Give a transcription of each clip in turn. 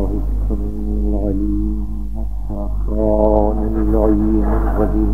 السميع العليم من الشيطان اللعين الرجيم.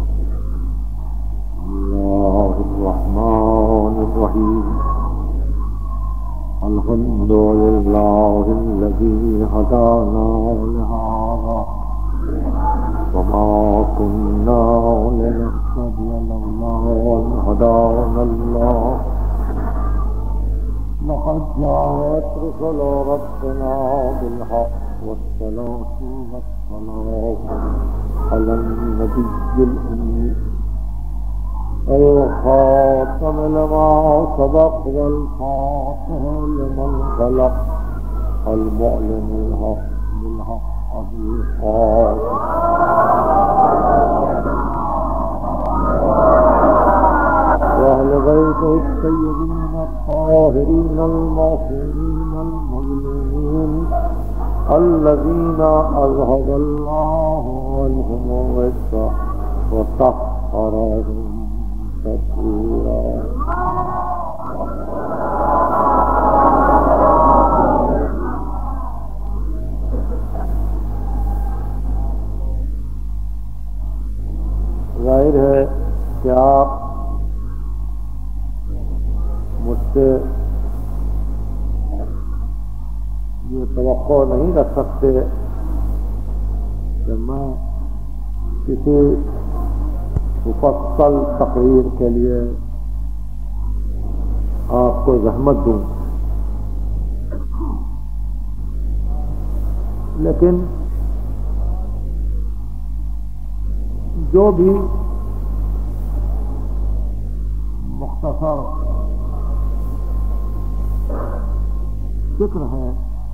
الله الرحمن الرحيم. الحمد لله الذي هدانا لهذا وما كنا لنهتدي لولا أن هدانا الله. لقد جاءت رسل ربنا بالحق والصلاة والسلام على النبي الأمي الخاتم لما سبق والفاتح لمن خلق المعلن الحق بالحق بالخاتم وأهل بيته الطيبين الطاهرين المعصومين المظلومين الذين أذهب الله عنهم الرجس وطهرهم تطهيرا. ظاہر ہے کہ آپ مجھ سے یہ توقع نہیں رکھ سکتے کہ میں کسی مفصل تقریر کے لیے آپ کو زحمت دوں، لیکن جو بھی مختصر فکر ہے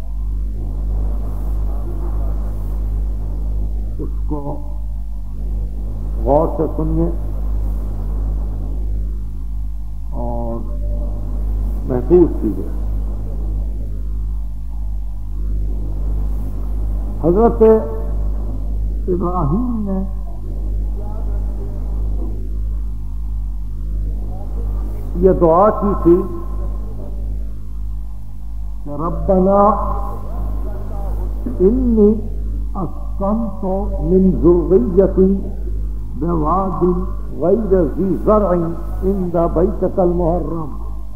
اس کو غور سے سنیے اور محفوظ کیجیے. حضرت ابراہیم نے یہ دعا کی تھی کہ ربنا انی اسکنت من ذریتی بواد غیر ذی زرع عند بیتک المحرم.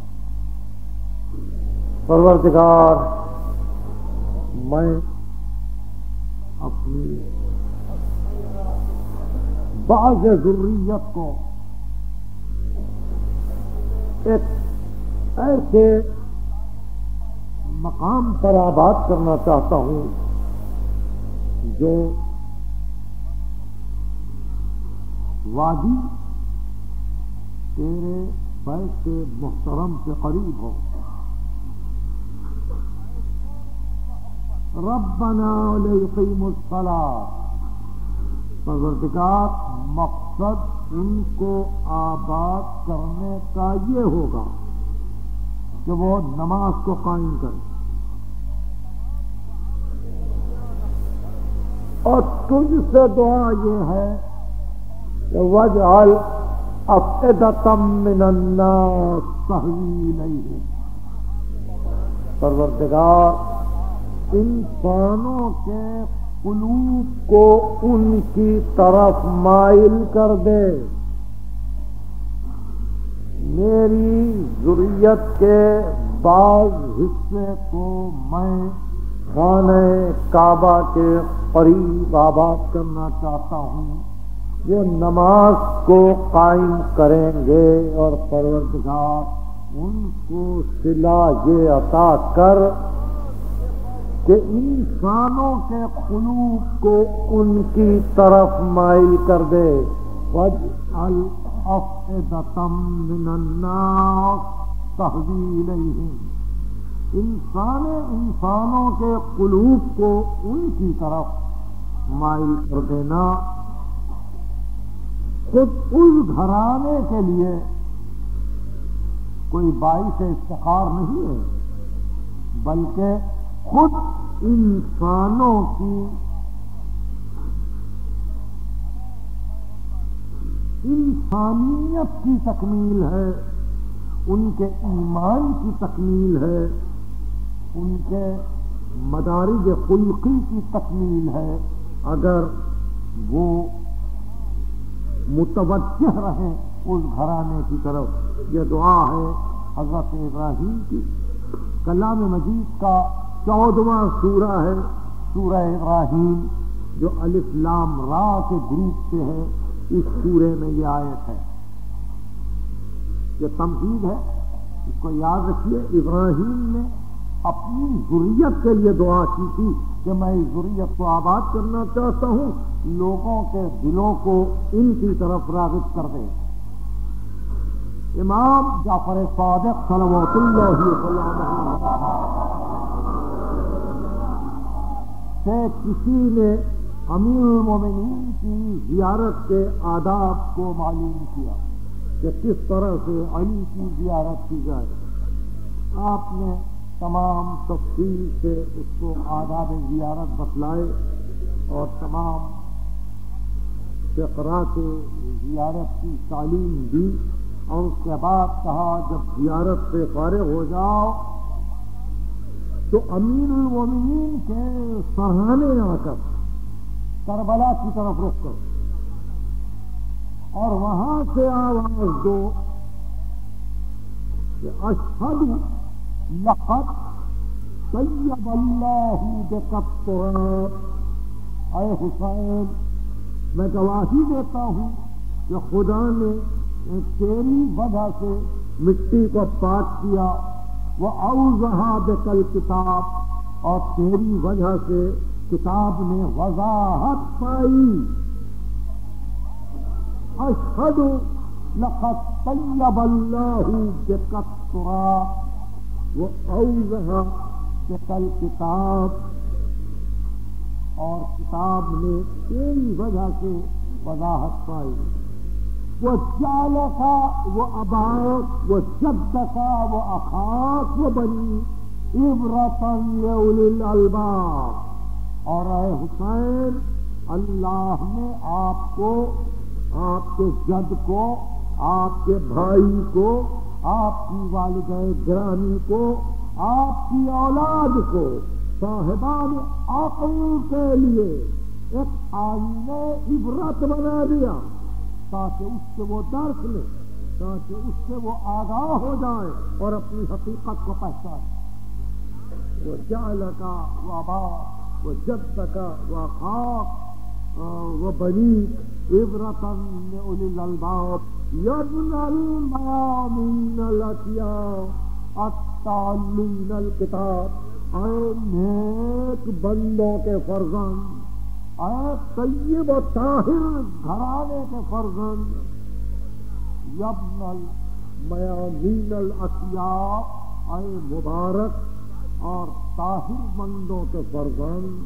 پروردگار، میں اپنی بعض ذریت کو ایک ایسے مقام پر آباد کرنا چاہتا ہوں جو وادی تیرے بیت محترم سے قریب ہو. ربنا لیقیموا الصلاۃ. پروردگار، مقصد ان کو آباد کرنے کا یہ ہوگا کہ وہ نماز کو قائم کریں، اور تجھ سے دعا یہ ہے کہ وَاجْعَلْ أَفْئِدَةً مِّنَ النَّاسِ تَهْوِي إِلَيْهِمْ. پروردگار، انسانوں کے قلوب کو ان کی طرف مائل کر دے. میری ذریت کے بعض حصے کو میں خانہ کعبہ کے قریب آباد کرنا چاہتا ہوں، وہ نماز کو قائم کریں گے، اور پروردگار ان کو صلہ یہ عطا کر کہ انسانوں کے قلوب کو ان کی طرف مائل کر دے. وَاجْعَلْ أَفْئِدَةً مِّنَ النَّاسِ تَهْوِي إِلَيْهِمْ. انسانوں کے قلوب کو ان کی طرف مائل کر دینا. خود اس گھرانے کے لیے کوئی باعث افتخار نہیں ہے، بلکہ خود انسانوں کی انسانیت کی تکمیل ہے، ان کے ایمان کی تکمیل ہے، ان کے مدارج خلقی کی تکمیل ہے اگر وہ متوجہ رہیں اس گھرانے کی طرف۔ یہ دعا ہے حضرت ابراہیم کی۔ کلام مجید کا 14واں سورہ ہے سورہ ابراہیم، جو الف لام را کے گروپ سے ہے۔ اس سورے میں یہ آیت ہے، یہ تمہید ہے، اس کو یاد رکھیے۔ ابراہیم نے اپنی ذریت کے لیے دعا کی تھی کہ میں اس ذریت کو آباد کرنا چاہتا ہوں، لوگوں کے دلوں کو ان کی طرف راغب کر دے۔ امام جعفر صادق صلوات اللہ علیہ سے کسی نے امیر المومنین کی زیارت کے آداب کو معلوم کیا کہ کس طرح سے علی کی زیارت کی جائے۔ آپ نے تمام تفصیل سے اس کو آداب زیارت بتلائے اور تمام فقرا کے زیارت کی تعلیم دی، اور اس کے بعد کہا جب زیارت سے فارغ ہو جاؤ تو امیر المومنین کے سرہانے آ کر کربلا کی طرف رخ کرو اور وہاں سے آواز دو کہ اشہد لقد طیب اللہ بک التراب، اے حسین میں گواہی دیتا ہوں کہ خدا نے تیری وجہ سے مٹی کو پاک کیا، وَأَوْضَحَ بِكَ الْكِتَابَ، اور تیری وجہ سے کتاب نے وضاحت پائی۔ اشہد لقد طیب اللہ بک التراب وَأَوْضَحَ بِكَ الْكِتَابَ، اور کتاب نے تیری وجہ سے وضاحت پائی۔ وَجَعَلَكَ وَأَبَاكَ وَجَدَّكَ وَأَخَاكَ وَبَنِي عِبْرَةً لِأُولِي الْأَلْبَابِ، اور اے حسین اللہ نے آپ کو، آپ کے جد کو، آپ کے بھائی کو، آپ کی والدہ گرامی کو، آپ کی اولاد کو صاحبان عقل کے لیے ایک آئینہ عبرت بنا دیا تاکہ اس سے وہ درس لے، تاکہ اس سے وہ آگاہ ہو جائے اور اپنی حقیقت کو پہچانے۔ وَجَعَلَكَ وَأَبَاكَ وَجَدَّكَ وَأَخَاكَ وَبَنِيكَ عِبْرَةً لِأُولِي الْأَلْبَابِ يَا ابْنَ الْمَيَامِنِ الْأَتْقِيَاءِ التَّعَلِّمِينَ الْكِتَابَ، اے نیک بندوں کے فرزند، اے طیب و طاہر گھرانے کے فرزند، یا ابن المیامین الاتقیاء، اے مبارک اور طاہر بندوں کے فرزند،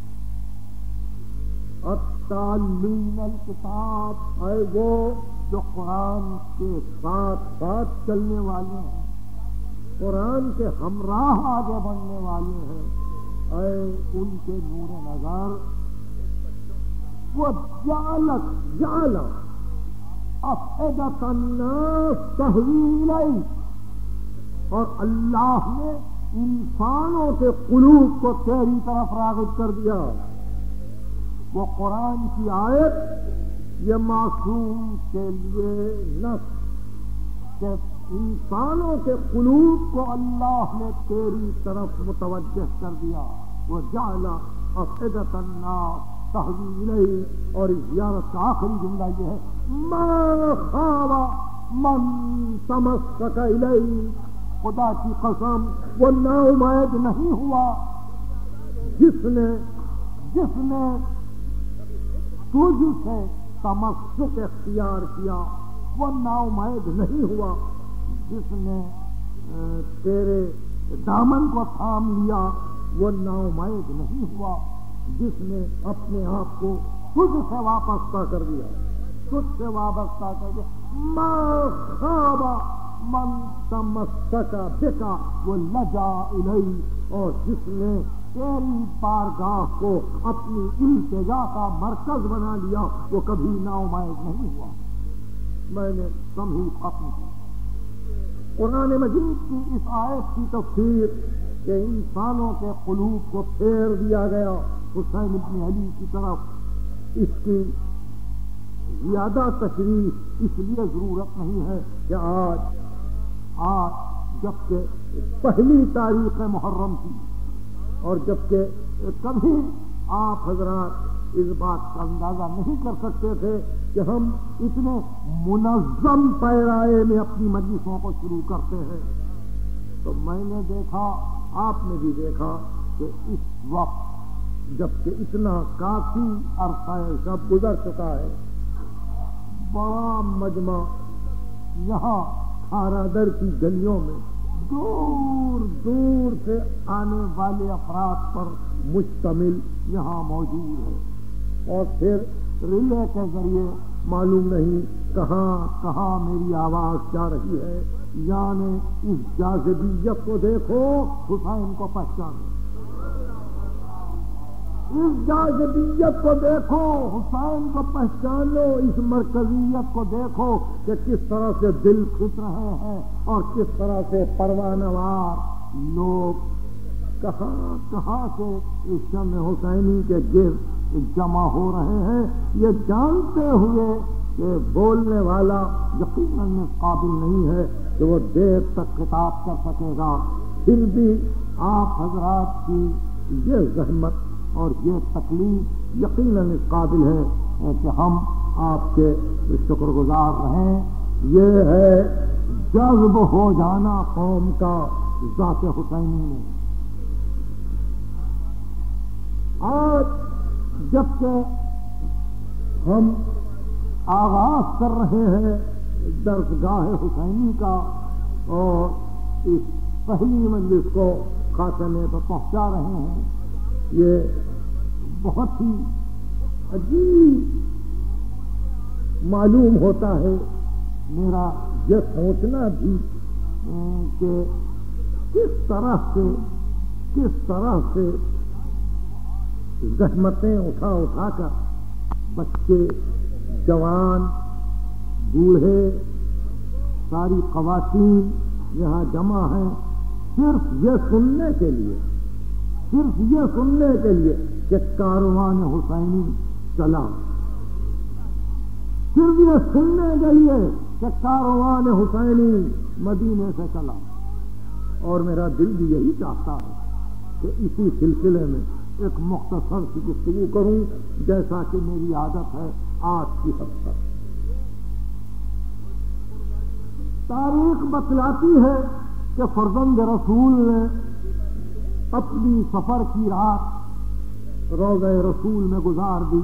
التعلمین الکتاب، اے وہ جو قرآن کے ساتھ ساتھ چلنے والے ہیں، قرآن کے ہمراہ آگے بڑھنے والے ہیں، اے ان کے نور نظر۔ وَجَعَلَ أَفْئِدَةَ النَّاسِ تَهْوِي إِلَيْهِ، اور اللہ نے انسانوں کے قلوب کو تیری طرف راغب کر دیا۔ وہ قرآن کی آیت یہ معصوم کے لیے نص کہ انسانوں کے قلوب کو اللہ نے تیری طرف متوجہ کر دیا۔ وَجَعَلَ أَفْئِدَةَ النَّاسِ تَهْوِي إِلَيْهِ، اور اس زیارت کا آخری جملہ یہ ہے مَا خَابَ مَن تَمَسَّكَ إِلَيْهِ، خدا کی قسم وہ نا امید نہیں ہوا جس نے تجھ سے تمسک اختیار کیا، وہ نا امید نہیں ہوا جس نے تیرے دامن کو تھام لیا، وہ نا امید نہیں ہوا جس نے اپنے آپ کو تجھ سے وابستہ کر دیا، تجھ سے وابستہ کر دیا۔ ما خاب من تمسک بک ولجا الیہ، اور جس نے تیری بارگاہ کو اپنی التجا کا مرکز بنا لیا وہ کبھی نا امید نہیں ہوا۔ میں نے تمہید ختم کی۔ قرآن مجید کی اس آیت کی تفسیر کہ انسانوں کے قلوب کو پھیر دیا گیا حسین ابن علی کی طرف، اس کی زیادہ تشریح اس لیے ضرورت نہیں ہے کہ آج جبکہ پہلی تاریخ محرم تھی اور جبکہ کبھی آپ حضرات اس بات کا اندازہ نہیں کر سکتے تھے کہ ہم اتنے منظم پیرائے میں اپنی مجلسوں کو شروع کرتے ہیں، تو میں نے دیکھا، آپ نے بھی دیکھا کہ اس وقت جبکہ اتنا کافی عرصہ سب گزر چکا ہے، بڑا مجمع یہاں کھارا در کی گلیوں میں دور دور سے آنے والے افراد پر مشتمل یہاں موجود ہے، اور پھر ریلے کے ذریعے معلوم نہیں کہاں کہاں میری آواز جا رہی ہے، یعنی اس جاذبیت کو دیکھو، حسین کو پہچانو، اس جاذبیت کو دیکھو، حسین کو پہچانو، اس مرکزیت کو دیکھو کہ کس طرح سے دل کھس رہے ہیں اور کس طرح سے پروانوار لوگ کہاں کہاں سے اس شمع حسینی کے گرد جمع ہو رہے ہیں، یہ جانتے ہوئے کہ بولنے والا یقیناً اس قابل نہیں ہے کہ وہ دیر تک خطاب کر سکے گا، پھر بھی آپ حضرات کی یہ زحمت اور یہ تکلیف یقیناً اس قابل ہے کہ ہم آپ کے شکر گزار رہیں۔ یہ ہے جذب ہو جانا قوم کا ذات حسینی میں۔ آج جبکہ ہم آغاز کر رہے ہیں درسگاہ حسینی کا اور اس پہلی مجلس کو خاتمے پر پہنچا رہے ہیں، یہ بہت ہی عجیب معلوم ہوتا ہے، میرا یہ سوچنا بھی کہ کس طرح سے زحمتیں اٹھا کر بچے، جوان، بوڑھے، ساری خواتین یہاں جمع ہیں، صرف یہ سننے کے لیے کہ کاروان حسینی چلا، صرف یہ سننے کے لیے کہ کاروان حسینی مدینے سے چلا۔ اور میرا دل بھی یہی چاہتا ہے کہ اسی سلسلے میں ایک مختصر سی گفتگو کروں، جیسا کہ میری عادت ہے آج کی حد تک۔ تاریخ بتلاتی ہے کہ فرزند رسول نے اپنی سفر کی رات روضہ رسول میں گزار دی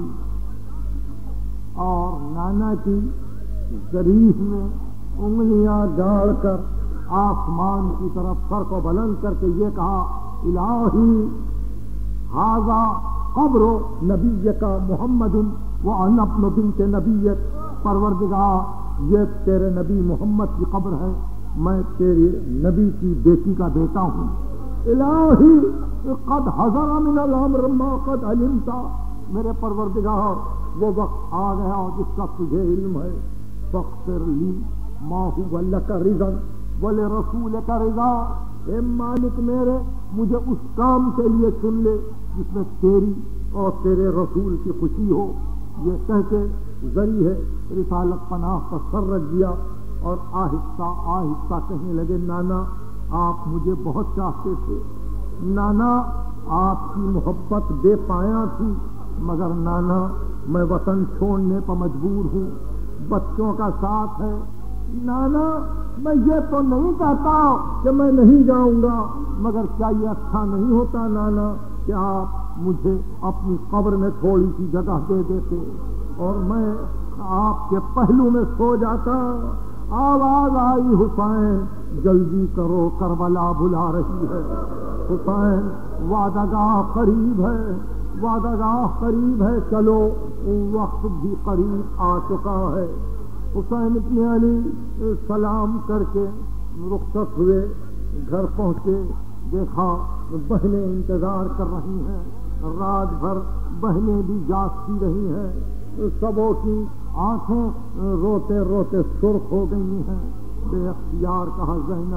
اور نانا کی ظریف میں انگلیاں گاڑ کر آسمان کی طرف سر کو بلند کر کے یہ کہا، الہی ھذا قبر نبیک محمد وانا ابن بنت نبیک، پروردگار یہ تیرے نبی محمد کی قبر ہے، میں تیرے نبی کی بیٹی کا بیٹا ہوں۔ الہی قد حضر من الامر ما قد علمت، میرے پروردگار وہ وقت آ گیا جس کا تجھے علم ہے، فاغفر لی ما هو لک رضا ولرسولک رضا، اے مالک میرے مجھے اس کام کے لیے چن لے جس میں تیری اور تیرے رسول کی خوشی ہو۔ یہ کہہ کے ذریعہ رسالت پناہ پر سر رکھ دیا اور آہستہ آہستہ کہنے لگے، نانا آپ مجھے بہت چاہتے تھے، نانا آپ کی محبت بے پایاں تھی، مگر نانا میں وطن چھوڑنے پر مجبور ہوں، بچوں کا ساتھ ہے، نانا میں یہ تو نہیں کہتا کہ میں نہیں جاؤں گا، مگر کیا یہ اچھا نہیں ہوتا نانا کہ آپ مجھے اپنی قبر میں تھوڑی سی جگہ دے دیتے اور میں آپ کے پہلو میں سو جاتا۔ آواز آئی، حسین جلدی کرو کربلا بلا رہی ہے، حسین وعدہ گاہ قریب ہے، وعدہ گاہ قریب ہے، چلو وقت بھی قریب آ چکا ہے۔ حسین ابن علی سلام کر کے رخصت ہوئے، گھر پہنچے، دیکھا بہنیں انتظار کر رہی ہیں، رات بھر بہنیں بھی جاگتی رہی ہیں، سبوں کی آنکھیں روتے روتے سرخ ہو گئی ہیں۔ بے اختیار کہا، زینب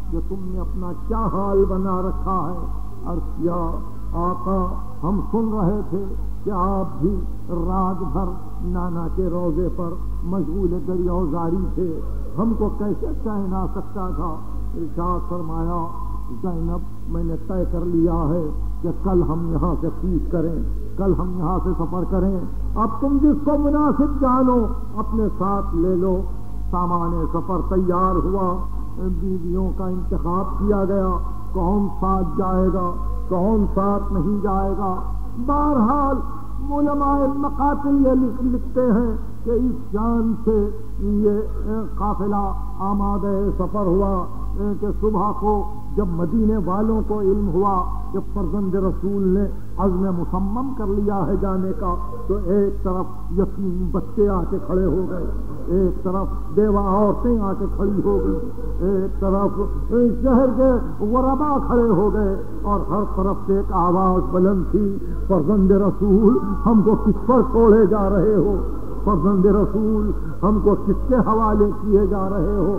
کہ تم نے اپنا کیا حال بنا رکھا ہے۔ عرض کیا آقا ہم سن رہے تھے کہ آپ بھی رات بھر نانا کے روضے پر مشغول دریاوزاری تھے، ہم کو کیسے چین آ سکتا تھا؟ ارشاد فرمایا زینب میں نے طے کر لیا ہے کہ کل ہم یہاں سے کوچ کریں، کل ہم یہاں سے سفر کریں، اب تم جس کو مناسب جانو اپنے ساتھ لے لو۔ سامان سفر تیار ہوا، بیویوں کا انتخاب کیا گیا، کون ساتھ جائے گا کون ساتھ نہیں جائے گا۔ بہرحال علماء مقاتل یہ لکھتے ہیں کہ اس جان سے یہ قافلہ آمادہ سفر ہوا کہ صبح کو جب مدینے والوں کو علم ہوا کہ فرزند رسول نے عزم مصمم کر لیا ہے جانے کا، تو ایک طرف یتیم بچے آ کے کھڑے ہو گئے، ایک طرف بیوہ عورتیں آ کے کھڑی ہو گئی، ایک طرف شہر کے غربا کھڑے ہو گئے، اور ہر طرف سے ایک آواز بلند تھی، فرزند رسول ہم کو کس پر چھوڑے جا رہے ہو، فرزند رسول ہم کو کس کے حوالے کیے جا رہے ہو۔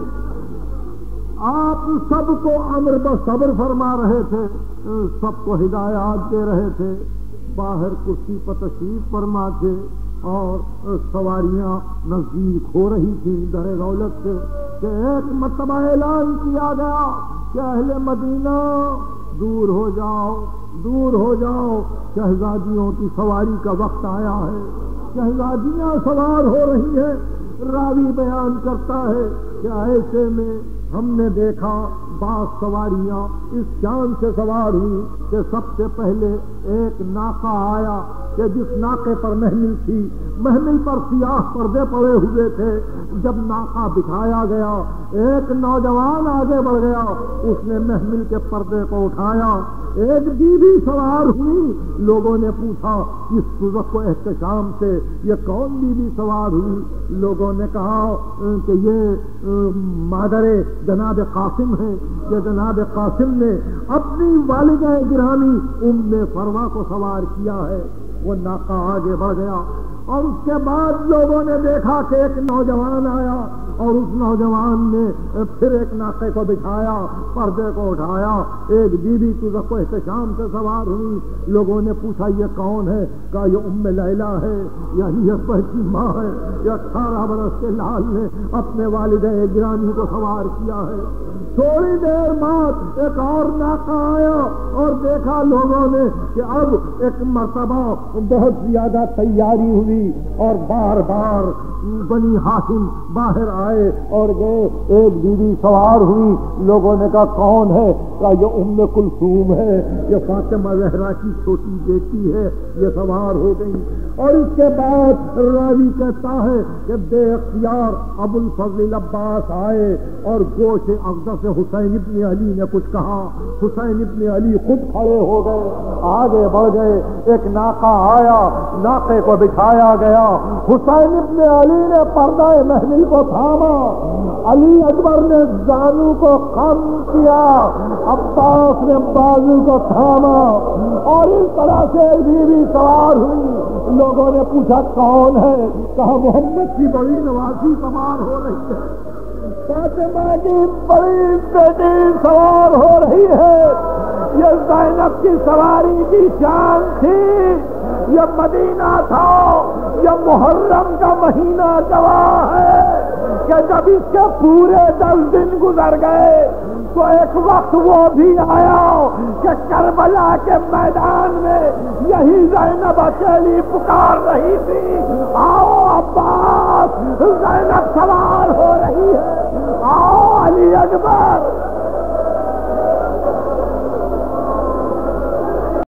آپ سب کو امر بصبر فرما رہے تھے، سب کو ہدایات دے رہے تھے، باہر کرسی پر تشریف فرما تھے اور سواریاں نزدیک ہو رہی تھیں در رولت سے کہ ایک مرتبہ اعلان کیا گیا کہ اہل مدینہ دور ہو جاؤ دور ہو جاؤ، شہزادیوں کی سواری کا وقت آیا ہے، شہزادیاں سوار ہو رہی ہیں۔ راوی بیان کرتا ہے کہ ایسے میں ہم نے دیکھا بعض سواریاں اس شان سے سوار ہوئی کہ سب سے پہلے ایک ناقہ آیا کہ جس ناقے پر محمل تھی، محمل پر سیاہ پردے پڑے ہوئے تھے۔ جب ناقہ بٹھایا گیا ایک نوجوان آگے بڑھ گیا، اس نے محمل کے پردے کو اٹھایا، ایک بیوی سوار ہوئی، لوگوں نے پوچھا اس سبق و احتشام سے یہ کون بیوی سوار ہوئی؟ لوگوں نے کہا کہ یہ مادر جناب قاسم ہے، کہ جناب قاسم نے اپنی والدہ گرامی ام فروا کو سوار کیا ہے۔ وہ ناقہ آگے بڑھ گیا اور اس کے بعد لوگوں نے دیکھا کہ ایک نوجوان آیا اور اس نوجوان نے پھر ایک ناقے کو بٹھایا، پردے کو اٹھایا، ایک بیوی تزق و احتشام سے سوار ہوئی۔ لوگوں نے پوچھا یہ کون ہے؟ کہا یہ ام لیلا ہے، یعنی اکبر کی ماں ہے، یہ 18 برس کے لال نے اپنے والدہ گرامی کو سوار کیا ہے۔ تھوڑی دیر بعد ایک اور ناقہ آیا اور دیکھا لوگوں نے کہ اب ایک مرتبہ بہت زیادہ تیاری ہوئی اور بار بار بنی ہاشم باہر آئے اور گئے، ایک بیوی سوار ہوئی۔ لوگوں نے کہا کون ہے؟ کہا یہ ام کلثوم ہے، یہ فاطمہ زہرا کی چھوٹی بیٹی ہے، یہ سوار ہو گئی۔ اور اس کے بعد راوی کہتا ہے کہ بے اختیار ابو الفضل عباس آئے اور گوش اقدس سے حسین ابن علی نے کچھ کہا، حسین ابن علی خود کھڑے ہو گئے، آگے بڑھ گئے، ایک ناقہ آیا، ناقے کو بٹھایا گیا، حسین ابن علی نے پردہ محمل کو تھاما، علی اکبر نے زانو کو خم کیا، عباس نے بازو کو تھاما، اور اس طرح سے بیوی سوار ہوئی۔ لوگوں نے پوچھا کون ہے؟ کہا محمد کی بڑی نوازی سوار ہو رہی ہے، فاطمہ کی بڑی بیٹی سوار ہو رہی ہے۔ یہ زینب کی سواری کی شان تھی، یہ مدینہ تھا، یہ محرم کا مہینہ گواہ ہے کہ جب اس کے پورے 10 دن گزر گئے تو ایک وقت وہ بھی آیا کہ کربلا کے میدان میں یہی زینب اکیلی پکار رہی تھی، آؤ عباس، زینب سوار ہو رہی ہے، آؤ علی اکبر۔